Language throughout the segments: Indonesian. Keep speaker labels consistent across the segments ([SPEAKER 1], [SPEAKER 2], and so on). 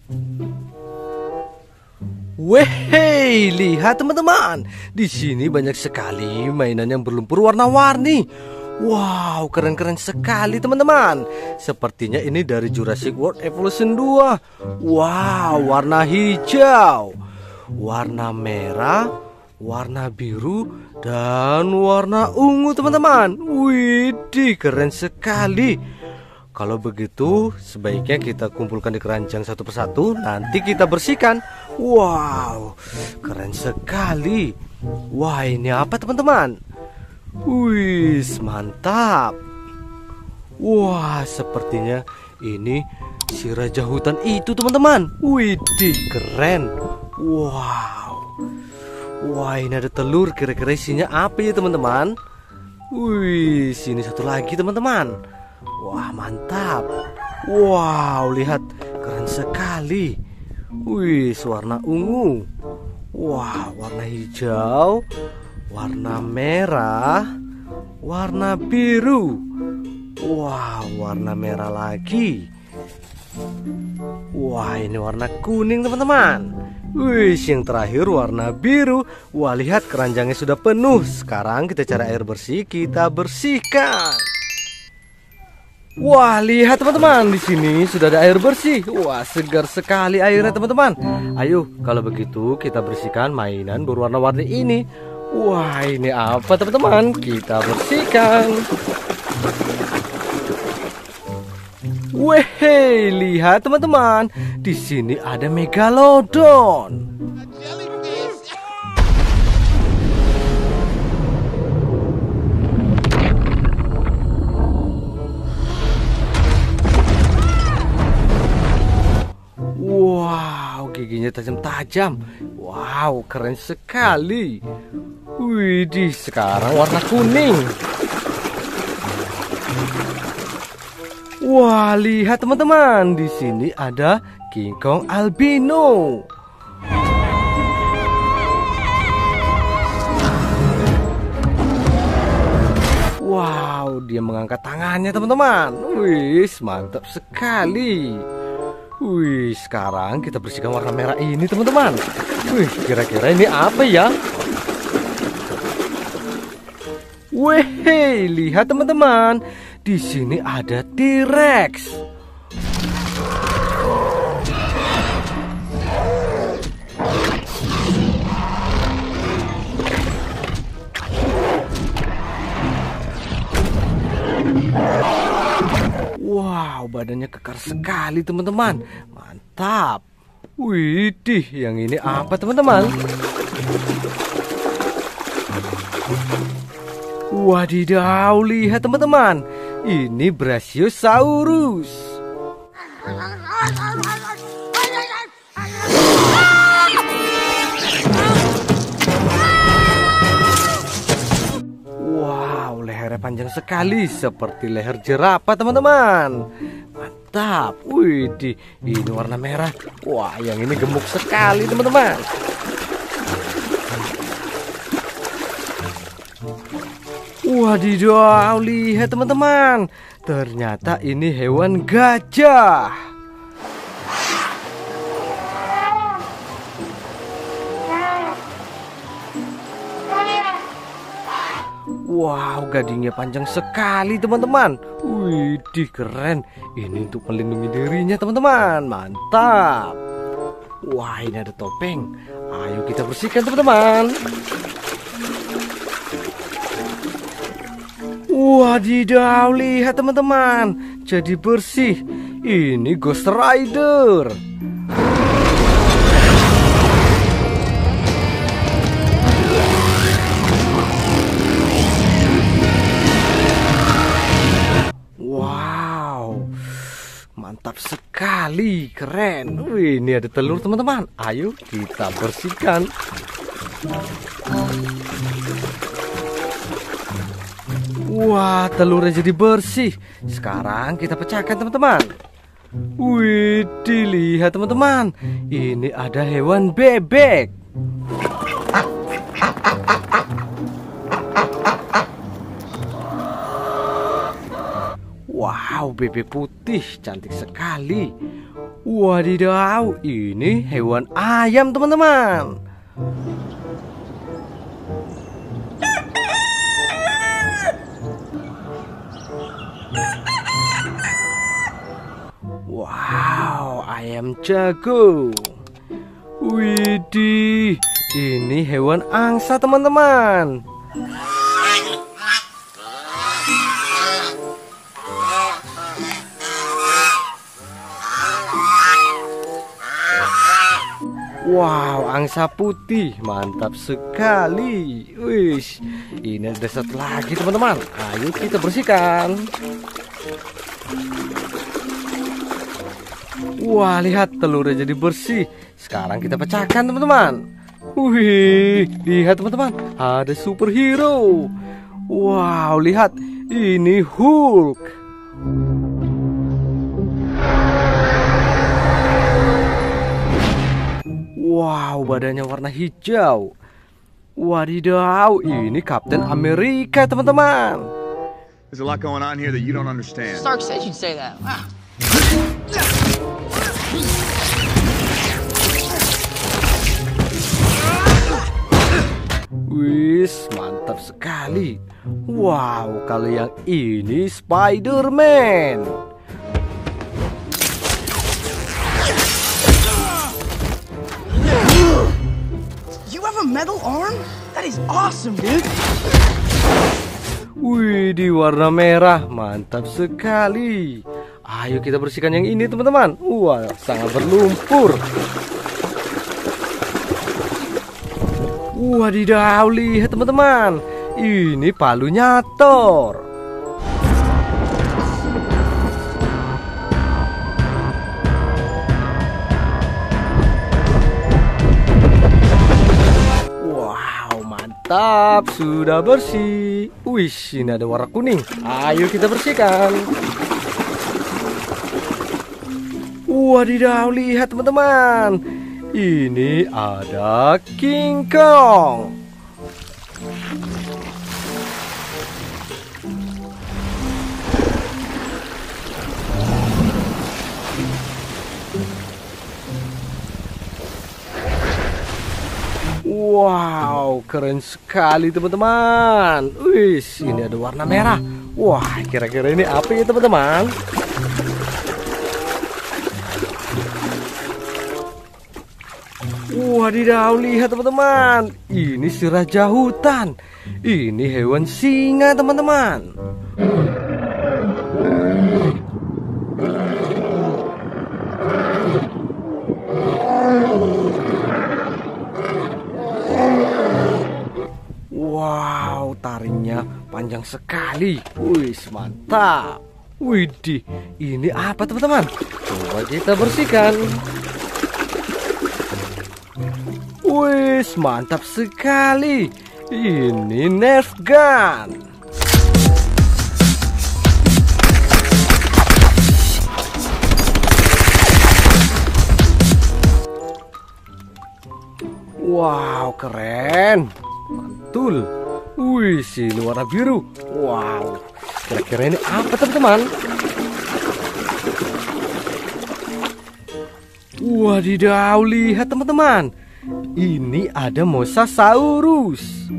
[SPEAKER 1] Wehey, lihat teman-teman. Di sini banyak sekali mainan yang berlumpur warna-warni. Wow, keren-keren sekali teman-teman. Sepertinya ini dari Jurassic World Evolution 2. Wow, warna hijau, warna merah, warna biru, dan warna ungu teman-teman. Widih, keren sekali. Kalau begitu, sebaiknya kita kumpulkan di keranjang satu persatu. Nanti kita bersihkan. Wow, keren sekali. Wah, ini apa teman-teman? Wih, mantap. Wah, sepertinya ini si raja hutan itu teman-teman. Widih, keren. Wow. Wah, ini ada telur. Kira-kira isinya apa ya teman-teman? Wih, sini satu lagi teman-teman. Wah, mantap. Wow, lihat, keren sekali. Wih, warna ungu. Wah, warna hijau, warna merah, warna biru. Wah, warna merah lagi. Wah, ini warna kuning teman-teman. Wih, yang terakhir warna biru. Wah, lihat keranjangnya sudah penuh. Sekarang kita cari air bersih, kita bersihkan. Wah, lihat teman-teman, di sini sudah ada air bersih. Wah, segar sekali airnya teman-teman. Ayo, kalau begitu kita bersihkan mainan berwarna-warni ini. Wah, ini apa teman-teman? Kita bersihkan. Wehey, lihat teman-teman, di sini ada megalodon. Wow, giginya tajam-tajam. Wow, keren sekali. Widih, sekarang warna kuning. Wah, lihat teman-teman, di sini ada King Kong albino. Wow, dia mengangkat tangannya teman-teman. Wih, mantap sekali. Wih, sekarang kita bersihkan warna merah ini teman-teman. Wih, kira-kira ini apa ya? Wih, lihat teman-teman, di sini ada T-Rex. Wow, badannya kekar sekali teman-teman. Mantap. Widih, yang ini apa teman-teman? Wadidaw, lihat teman-teman, ini Brachiosaurus. Wow, lehernya panjang sekali seperti leher jerapah teman-teman. Mantap. Wih, ini warna merah. Wah, yang ini gemuk sekali teman-teman. Wadidaw, lihat teman-teman, ternyata ini hewan gajah. Wow, gadingnya panjang sekali teman-teman. Widih, keren. Ini untuk melindungi dirinya teman-teman. Mantap. Wah, ini ada topeng. Ayo kita bersihkan teman-teman. Wadidaw, lihat teman-teman, jadi bersih. Ini Ghost Rider. Wow, mantap sekali, keren. Wih, ini ada telur teman-teman. Ayo kita bersihkan. Wah, telurnya jadi bersih. Sekarang kita pecahkan teman-teman. Wih, dilihat teman-teman, ini ada hewan bebek. Wow, bebek putih cantik sekali. Wadidaw, ini hewan ayam teman-teman. Wow, ayam jago. Widih, ini hewan angsa teman-teman. Wow, angsa putih, mantap sekali. Wish, ini ada satu lagi teman-teman. Ayo kita bersihkan. Wah, lihat telurnya jadi bersih. Sekarang kita pecahkan teman-teman. Wih, lihat teman-teman, ada superhero. Wow, lihat, ini Hulk. Wow, badannya warna hijau. Wadidaw, ini Kapten Amerika teman-teman.
[SPEAKER 2] There's a lot going on here that you don't understand.
[SPEAKER 3] Stark said you'd say that. Wow.
[SPEAKER 1] Wis, mantap sekali. Wow, kalau yang ini Spider-Man.
[SPEAKER 3] You have a metal arm? That is awesome, dude.
[SPEAKER 1] Wih, di warna merah, mantap sekali. Ayo kita bersihkan yang ini teman-teman. Wah, sangat berlumpur. Wadidaw, lihat teman-teman, ini palunya Thor. Wow, mantap, sudah bersih. Wih, ini ada warna kuning. Ayo kita bersihkan. Wadidaw, lihat teman-teman, ini ada King Kong. Wow, keren sekali teman-teman. Wih, ini ada warna merah. Wah, kira-kira ini apa ya teman-teman? Wadidaw, lihat teman-teman, ini si raja hutan. Ini hewan singa teman-teman. Wow, taringnya panjang sekali. Wih, mantap. Widih, ini apa teman-teman? Coba kita bersihkan. Wih, mantap sekali. Ini Nerf gun. Wow, keren. Mantul. Wih, ini warna biru. Wow, kira-kira ini apa teman-teman? Wadidaw, lihat teman-teman, ini ada Mosasaurus.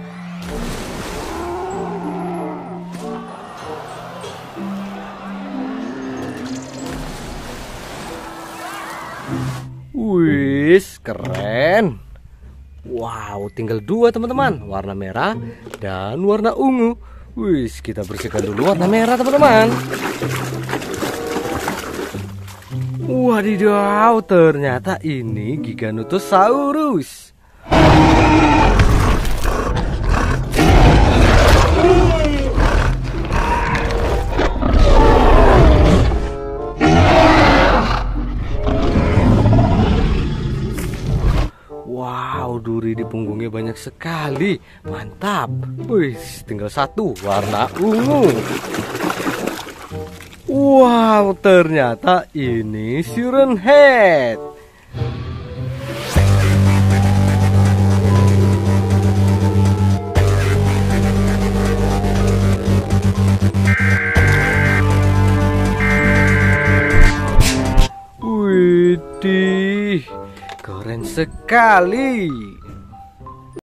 [SPEAKER 1] Wih, keren. Wow, tinggal dua teman-teman, warna merah dan warna ungu. Wih, kita bersihkan dulu warna merah teman-teman. Wadidaw, ternyata ini Giganotosaurus. Wow, duri di punggungnya banyak sekali. Mantap. Wih, tinggal satu, warna ungu. Wow, ternyata ini Siren Head. Wih, Wih, keren sekali.